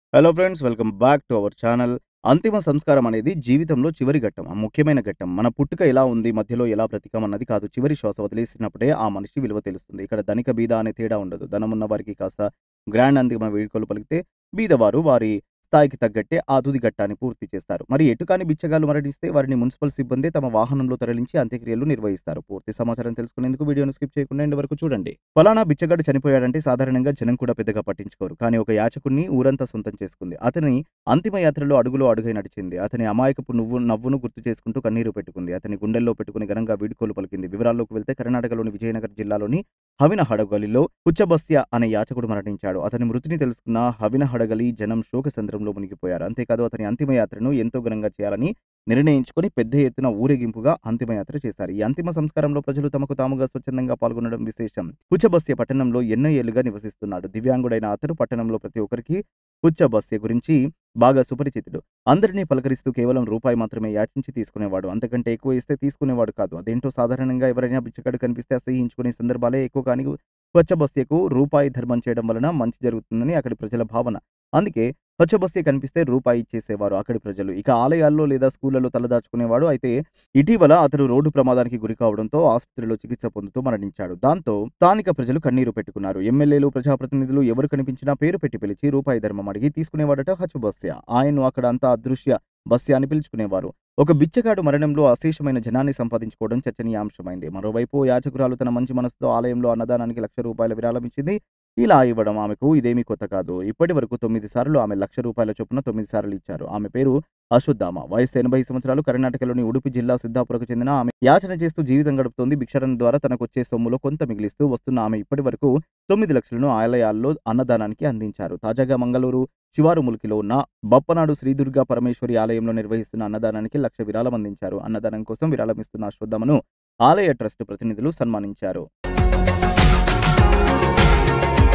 Hello friends, welcome back to our channel. అంతిమ సంస్కారం అనేది జీవితంలో చివరి ఘట్టం. ముఖ్యమైన ఘట్టం. మన పుట్టుక ఎలా ఉంది, మధ్యలో ఎలా బ్రతికామన్నది కాదు. చివరి శ్వాస వదిలేసినప్పుడే ఆ మనిషి విలువ తెలుస్తుంది. ఇక్కడ ధనిక, బీద అనే తేడా ఉండదు. ధనమున్న వారికి కాస్త గ్రాండ్ అంతిమ వేడుకలు పలికితే, బీదవారు వారి స్థాయికి తగ్గట్టే ఆ తుది ఘట్టాన్ని పూర్తి చేస్తారు. మరి ఎటుకాని బిచ్చగాళ్ళు మరణిస్తే వారిని మున్సిపల్ సిబ్బంది తమ వాహనంలో తరలించి అంత్యక్రియలు నిర్వహిస్తారు. పూర్తి సమాచారం తెలుసుకునేందుకు వీడియోను స్కిప్ చేయకుండా ఎండ్ వరకు చూడండి. ఫలానా బిచ్చగాడు చనిపోయాడంటే సాధారణంగా జనం కూడా పెద్దగా పట్టించుకోరు. కానీ ఒక యాచకుడిని ఊరంతా సొంతం చేసుకుంది. అతని అంతిమ యాత్రలో అడుగులో అడుగై నడిచింది. అతని అమాయకపు నవ్వును గుర్తు చేసుకుంటూ కన్నీరు పెట్టుకుంది. అతని గుండెల్లో పెట్టుకుని ఘనంగా వీడ్కోలు పలికింది. వివరాల్లోకి వెళ్తే కర్ణాటకలోని విజయనగరం జిల్లాలోని హవినహడగలిలో పుచ్చబస్య అనే యాచకుడు మరణించాడు. అతని మృతిని తెలుసుకున్న హవినహడగలి జనం శోకసంద్రంలో మునిగిపోయారు. అంతేకాదు అతని అంతిమ యాత్రను ఎంతో ఘనంగా చేయాలని నిర్ణయించుకొని పెద్ద ఎత్తున ఊరేగింపుగా అంతిమయాత్ర చేశారు. ఈ అంతిమ సంస్కారంలో ప్రజలు తమకు తాముగా స్వచ్ఛందంగా పాల్గొనడం విశేషం. పుచ్చబస్య పట్టణంలో ఎన్నో ఏళ్లుగా నివసిస్తున్నాడు. దివ్యాంగుడైన అతను పట్టణంలో ప్రతి ఒక్కరికి పుచ్చబస్య గురించి బాగా సుపరిచితుడు. అందరినీ పలకరిస్తూ కేవలం రూపాయి మాత్రమే యాచించి తీసుకునేవాడు. అంతకంటే ఎక్కువ ఇస్తే తీసుకునేవాడు కాదు. అదేంటో సాధారణంగా ఎవరైనా బిచ్చగాడు కనిపిస్తే అసహ్యించుకునే సందర్భాలే ఎక్కువ. కానీ పుచ్చబస్యకు రూపాయి ధర్మం చేయడం వలన మంచి జరుగుతుందని అక్కడి ప్రజల భావన. అందుకే పుచ్చబస్య కనిపిస్తే రూపాయి ఇచ్చేసేవారు అక్కడి ప్రజలు. ఇక ఆలయాల్లో లేదా స్కూళ్లలో తలదాచుకునేవాడు. అయితే ఇటీవల అతను రోడ్డు ప్రమాదానికి గురి కావడంతో ఆసుపత్రిలో చికిత్స పొందుతూ మరణించాడు. దాంతో స్థానిక ప్రజలు కన్నీరు పెట్టుకున్నారు. ఎమ్మెల్యేలు, ప్రజాప్రతినిధులు ఎవరు కనిపించినా పేరు పెట్టి పిలిచి రూపాయి ధర్మం అడిగి తీసుకునేవాడట హచ్చబస్య. ఆయన్ను అక్కడ అంతా అదృశ్య బస్య అని పిలుచుకునేవారు. ఒక బిచ్చగాడు మరణంలో అశేషమైన జనాన్ని సంపాదించుకోవడం చర్చనీయాంశమైంది. మరోవైపు యాచకురాలు తన మంచి మనసుతో ఆలయంలో అన్నదానానికి ₹1,00,000 విరాళం ఇచ్చింది. ఇలా ఇవ్వడం ఆమెకు ఇదేమీ కొత్త కాదు. ఇప్పటి వరకు 9 సార్లు ఆమె ₹1,00,000 చొప్పున 9 సార్లు ఇచ్చారు. ఆమె పేరు అశ్వత్థామ. వయస్సు 80 సంవత్సరాలు. కర్ణాటకలోని ఉడుపి జిల్లా సిద్ధాపురకు చెందిన ఆమె యాచన చేస్తూ జీవితం గడుపుతోంది. భిక్షాటన ద్వారా తనకొచ్చే సొమ్ములో కొంత మిగిలిస్తూ వస్తున్న ఆమె ఇప్పటి వరకు 9 లక్షలను ఆలయాల్లో అన్నదానానికి అందించారు. తాజాగా మంగళూరు శివారు ముల్కిలో ఉన్న బప్పనాడు శ్రీ దుర్గా పరమేశ్వరి ఆలయంలో నిర్వహిస్తున్న అన్నదానానికి 1,00,000 విరాళం అందించారు. అన్నదానం కోసం విరాళం ఇస్తున్న అశ్వత్థామను ఆలయ ట్రస్ట్ ప్రతినిధులు సన్మానించారు.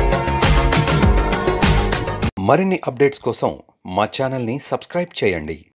మరిన్ని అప్డేట్స్ కోసం మా ఛానల్ని సబ్స్క్రైబ్ చేయండి.